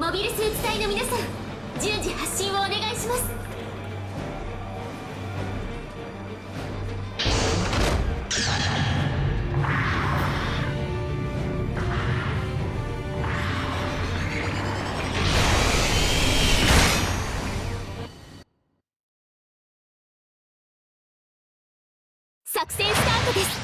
モビルスーツ隊の皆さん、順次発進をお願いします。作戦スタートです。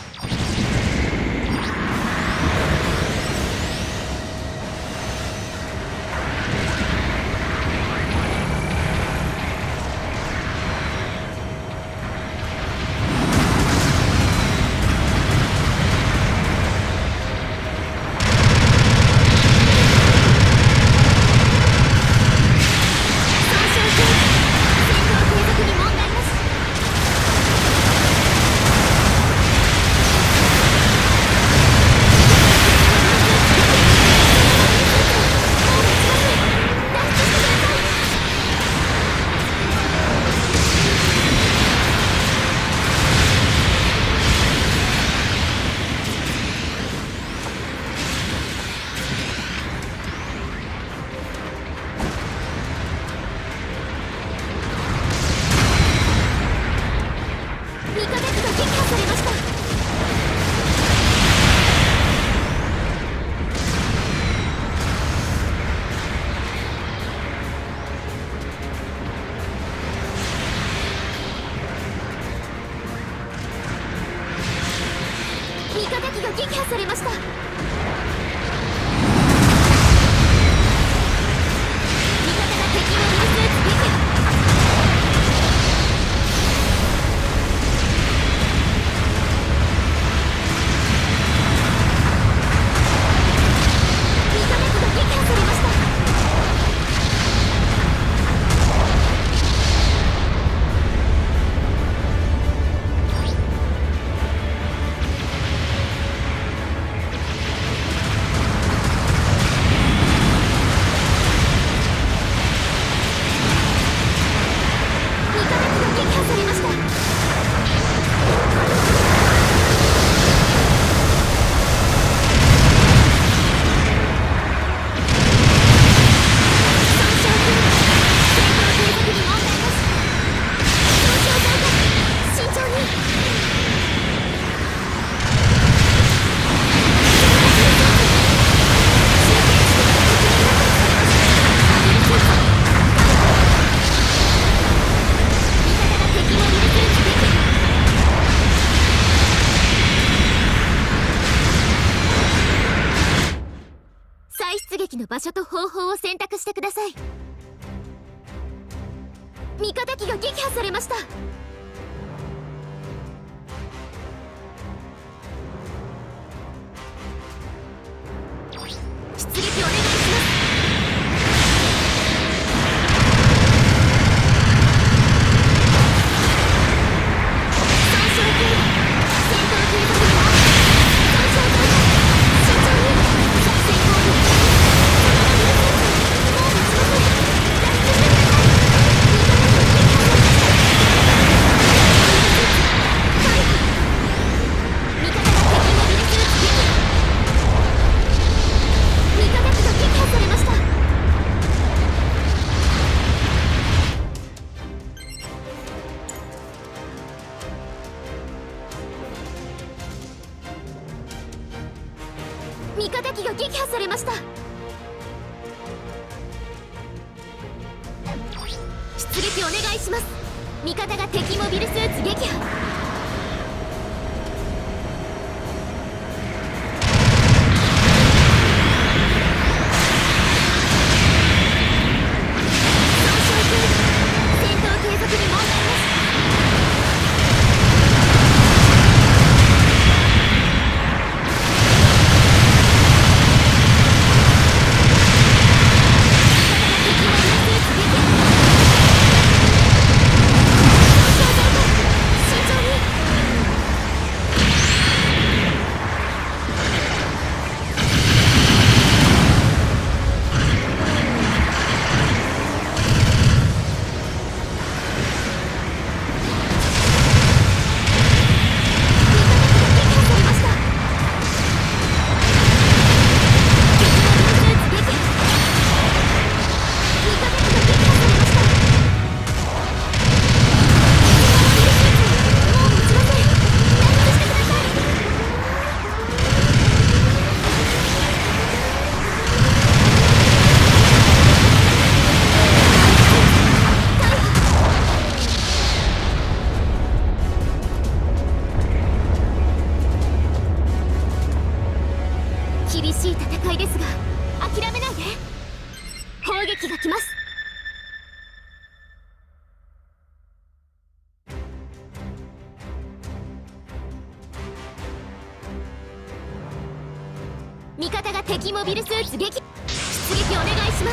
味方機が撃破されました。味方が敵のミルスーツ撃破。味方機が撃破されました。出撃の場所と方法を選択してください。味方機が撃破されました。出撃お願いします。味方機が撃破されました。出撃お願いします。味方が敵モビルスーツ撃破。慎重に厳しい戦いですが諦めないで。砲撃が来ます。味方が敵モビルスーツ撃、出撃お願いします。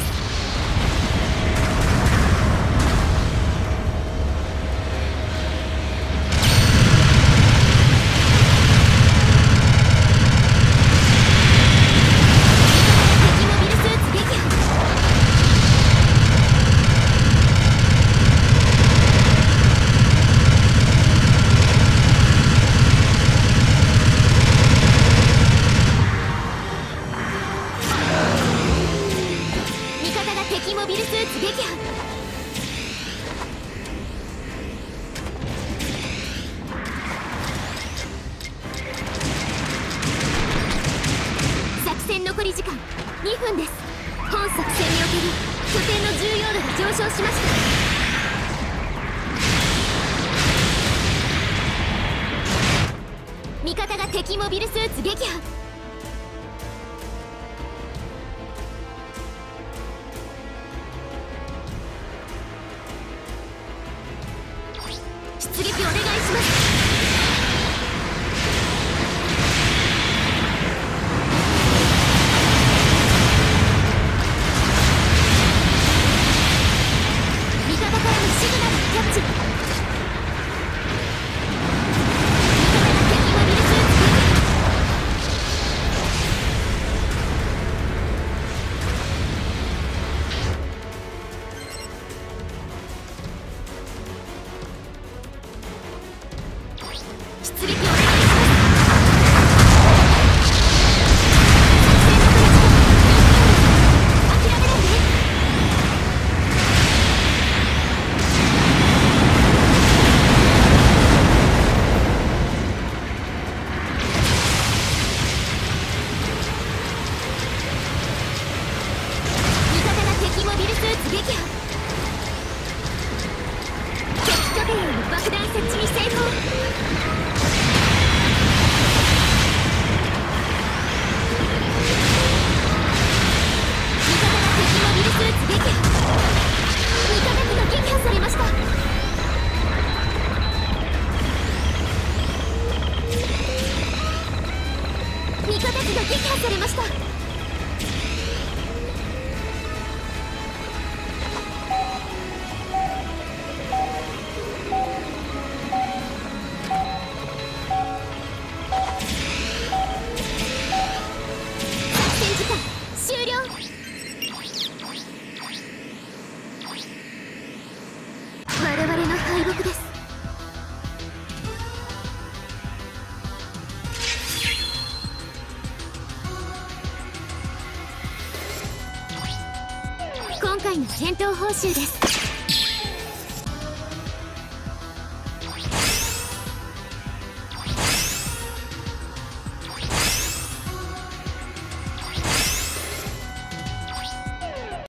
モビルスーツ撃破。作戦残り時間2分です。本作戦における拠点の重要度が上昇しました。味方が敵モビルスーツ撃破。出撃お願いします。味方からのシグナルキャッチ。味方が敵モビルスーツ撃破。出撃お願いします。諦めないで。味方が敵モビルスーツ撃破。敵拠点への爆弾設置に成功。味方機が撃破されました。作戦時間終了。我々の敗北です。今回の戦闘報酬です。